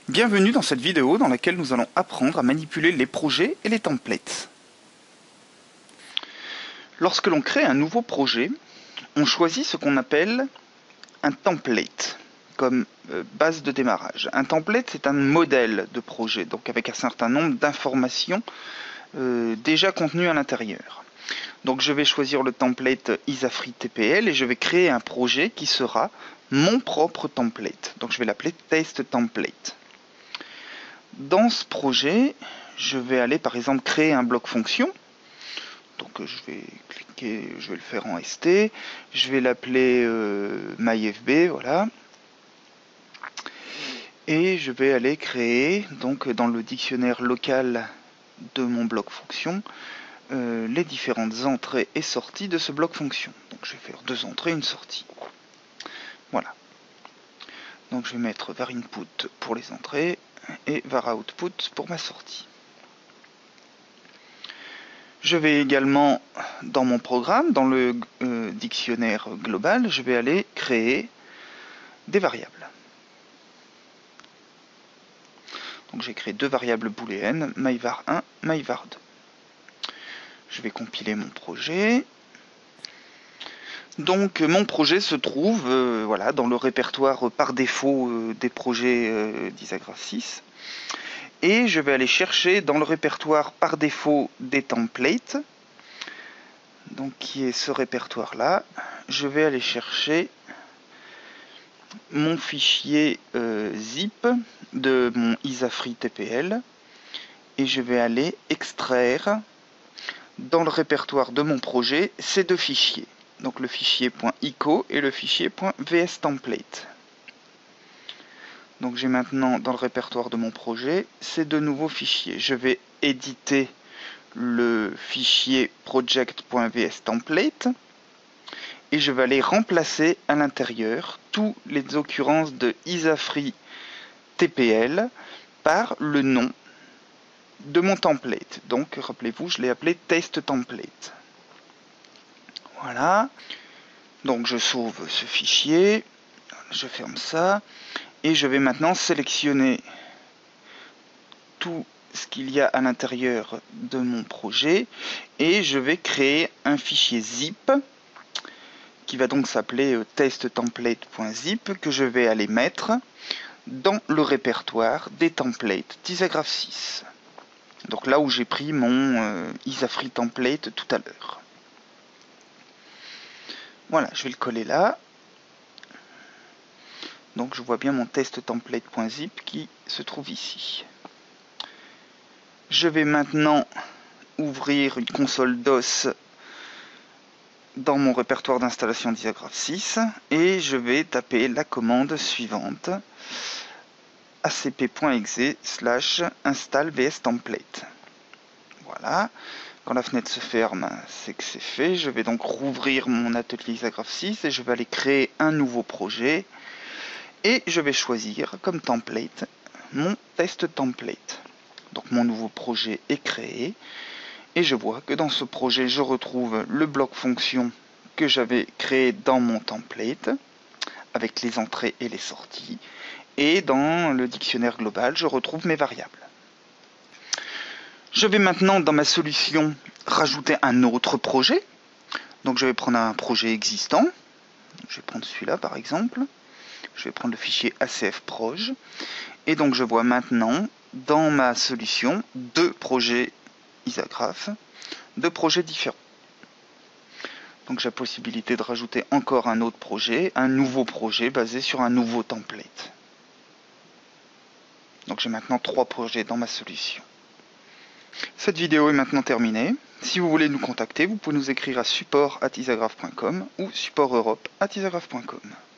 Bienvenue dans cette vidéo dans laquelle nous allons apprendre à manipuler les projets et les templates. Lorsque l'on crée un nouveau projet, on choisit ce qu'on appelle un template comme base de démarrage. Un template, c'est un modèle de projet, donc avec un certain nombre d'informations déjà contenues à l'intérieur. Donc je vais choisir le template Isafri TPL et je vais créer un projet qui sera mon propre template. Donc je vais l'appeler Test Template. Dans ce projet, je vais aller par exemple créer un bloc fonction. Donc je vais cliquer, je vais le faire en ST. Je vais l'appeler myFB, voilà. Et je vais aller créer, donc dans le dictionnaire local de mon bloc fonction, les différentes entrées et sorties de ce bloc fonction. Donc je vais faire 2 entrées, une sortie. Voilà. Donc je vais mettre var input pour les entrées et var output pour ma sortie. Je vais également, dans mon programme, dans le dictionnaire global, je vais aller créer des variables. Donc j'ai créé 2 variables booléennes, myvar1, myvar2. Je vais compiler mon projet. Donc mon projet se trouve voilà, dans le répertoire par défaut des projets d'Isagraph 6. Et je vais aller chercher dans le répertoire par défaut des templates, donc qui est ce répertoire là. Je vais aller chercher mon fichier zip de mon Isafri TPL et je vais aller extraire dans le répertoire de mon projet ces 2 fichiers, donc le fichier .ico et le fichier .vstemplate. Donc j'ai maintenant dans le répertoire de mon projet ces 2 nouveaux fichiers. Je vais éditer le fichier project.vstemplate et je vais aller remplacer à l'intérieur toutes les occurrences de Isafri TPL par le nom de mon template. Donc rappelez-vous, je l'ai appelé test template. Voilà. Donc je sauve ce fichier, je ferme ça. Et je vais maintenant sélectionner tout ce qu'il y a à l'intérieur de mon projet et je vais créer un fichier zip qui va donc s'appeler testtemplate.zip que je vais aller mettre dans le répertoire des templates d'Isagraph 6. Donc là où j'ai pris mon Isafri template tout à l'heure. Voilà, je vais le coller là. Donc je vois bien mon testtemplate.zip qui se trouve ici. Je vais maintenant ouvrir une console DOS dans mon répertoire d'installation d'Isagraph 6 et je vais taper la commande suivante acp.exe/install vstemplate. Voilà. Quand la fenêtre se ferme, c'est que c'est fait. Je vais donc rouvrir mon atelier Isagraph 6 et je vais aller créer un nouveau projet. Et je vais choisir comme template mon test template. Donc mon nouveau projet est créé. Et je vois que dans ce projet, je retrouve le bloc fonction que j'avais créé dans mon template, avec les entrées et les sorties. Et dans le dictionnaire global, je retrouve mes variables. Je vais maintenant, dans ma solution, rajouter un autre projet. Donc je vais prendre un projet existant. Je vais prendre celui-là par exemple. Je vais prendre le fichier acfproj et donc je vois maintenant dans ma solution 2 projets Isagraph, 2 projets différents. Donc j'ai la possibilité de rajouter encore un autre projet, un nouveau projet basé sur un nouveau template. Donc j'ai maintenant 3 projets dans ma solution. Cette vidéo est maintenant terminée. Si vous voulez nous contacter, vous pouvez nous écrire à support@isagraph.com ou support europe@isagraph.com.